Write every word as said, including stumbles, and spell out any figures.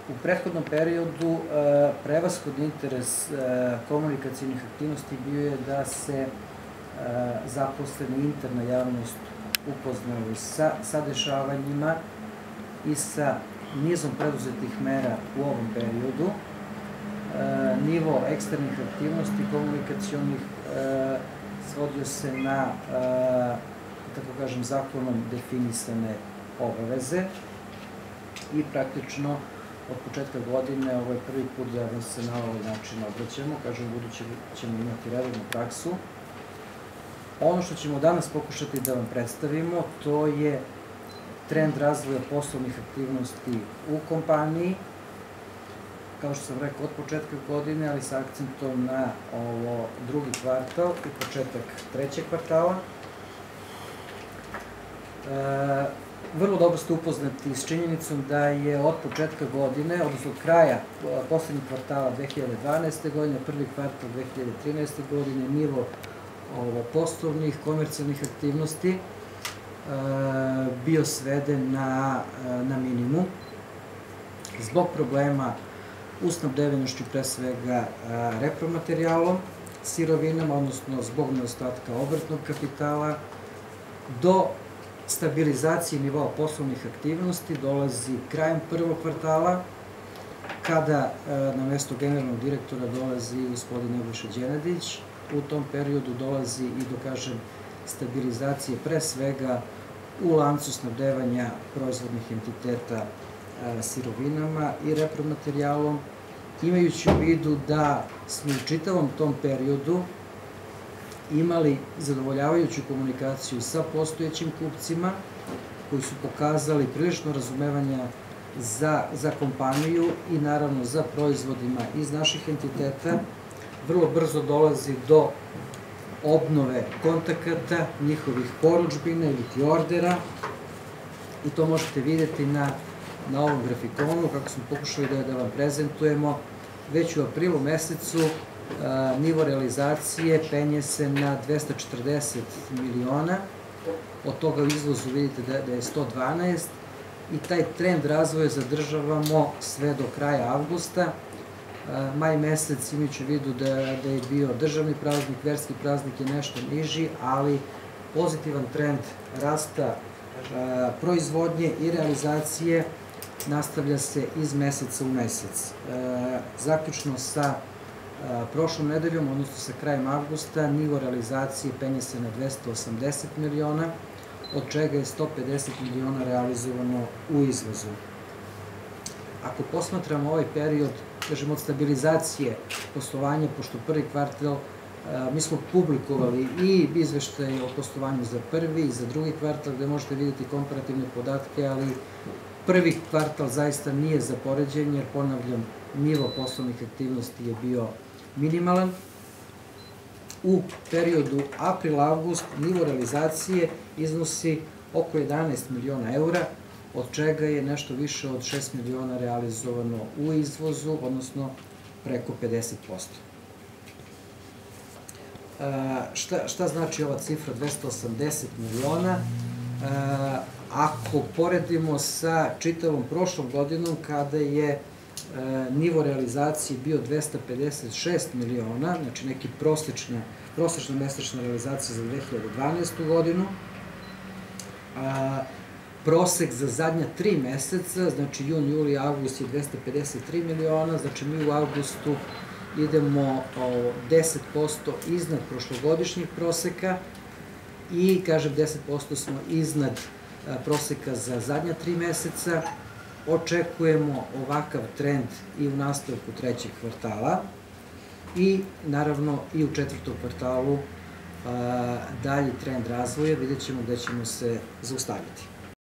U prethodnom periodu prevashodni interes komunikacijnih aktivnosti bio je da se zaposleni interna javnost upoznali sa dešavanjima i sa nizom preduzetih mera u ovom periodu. Nivo eksternih aktivnosti komunikacionih svodio se na, tako kažem, zakonom definisane obaveze i praktično od početka godine ovo je prvi put da vam se na ovaj način obraćamo, kažem, budući ćemo imati redovnu praksu. Ono što ćemo danas pokušati da vam predstavimo, to je trend razvoja poslovnih aktivnosti u kompaniji, kao što sam rekao, od početka godine, ali sa akcentom na ovo drugi kvartal i početak trećeg kvartala. Vrlo dobro ste upoznati s činjenicom da je od početka godine, odnosno od kraja poslednjeg kvartala dve hiljade dvanaeste. godine, prvi kvartal dve hiljade trinaeste. godine, nivo poslovnih, komercijalnih aktivnosti bio sveden na minimum zbog problema u snabdevenošću pre svega repromaterijalom, sirovinama, odnosno zbog nedostatka obrtnog kapitala. Do stabilizacije nivoa poslovnih aktivnosti dolazi krajem prvog kvartala, kada na mesto generalnog direktora dolazi gospodin Nebojša Đenadić. U tom periodu dolazi i do, kažem, stabilizacije pre svega u lancu snabdevanja proizvodnih entiteta sirovinama i repromaterijalom, imajući u vidu da smo u čitavom tom periodu imali zadovoljavajuću komunikaciju sa postojećim kupcima, koji su pokazali prilično razumevanja za kompaniju i naravno za proizvodima iz naših entiteta. Vrlo brzo dolazi do obnove kontakata, njihovih porudžbina ili ti ordera, i to možete vidjeti na ovom grafikonu, kako smo pokušali da vam prezentujemo. Već u aprilu mesecu nivo realizacije penje se na dvesta četrdeset miliona, od toga u izvozu vidite da je sto dvanaest, i taj trend razvoja zadržavamo sve do kraja avgusta. Maj mesec, imajući u vidu da je bio državni praznik, verski praznik je nešto niži, ali pozitivan trend rasta proizvodnje i realizacije nastavlja se iz meseca u mesec. Zaključno sa prošlom nedeljom, odnosno sa krajem avgusta, nivo realizacije penje se na dvesta osamdeset miliona, od čega je sto pedeset miliona realizovano u izvozu. Ako posmatramo ovaj period, kažem, od stabilizacije poslovanja, pošto prvi kvartal, mi smo publikovali i izveštaje o poslovanju za prvi i za drugi kvartal, gde možete vidjeti komparativne podatke, ali prvi kvartal zaista nije za poređenje, jer, ponavljam, nivo poslovnih aktivnosti je bio minimalan. U periodu april-avgust nivo realizacije iznosi oko jedanaest miliona eura, od čega je nešto više od šest miliona realizovano u izvozu, odnosno preko pedeset posto. Šta znači ova cifra dvesta osamdeset miliona? Ako poredimo sa čitavom prošlom godinom, kada je nivo realizacije bio dvesta pedeset šest miliona, znači neki prosečna mesečna realizacija za dve hiljade dvanaestu. godinu, prosek za zadnja tri meseca, znači jun, juli, avgust je dvesta pedeset tri miliona, znači mi u avgustu idemo deset posto iznad prošlogodišnjeg proseka i, kažem, deset posto smo iznad proseka za zadnja tri meseca. Očekujemo ovakav trend i u nastavku trećeg kvartala i, naravno, i u četvrtom kvartalu dalji trend razvoja, vidjet ćemo gde ćemo se zaustaviti.